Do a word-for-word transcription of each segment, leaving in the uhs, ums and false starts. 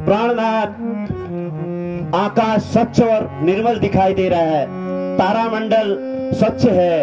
प्राणनाथ, आकाश स्वच्छ और निर्मल दिखाई दे रहा है, तारामंडल स्वच्छ है।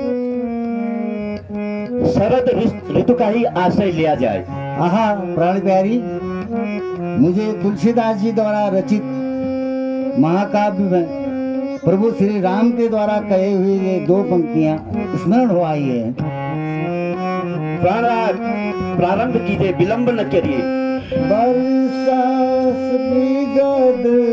शरद ऋतु का ही आश्रय लिया जाए। आहा प्राण प्यारी, मुझे तुलसीदास जी द्वारा रचित महाकाव्य में प्रभु श्री राम के द्वारा कहे हुए ये दो पंक्तियां स्मरण हो आई है। प्राणनाथ, प्रारंभ कीजिए, विलंब न करिए। बरसात बिगड़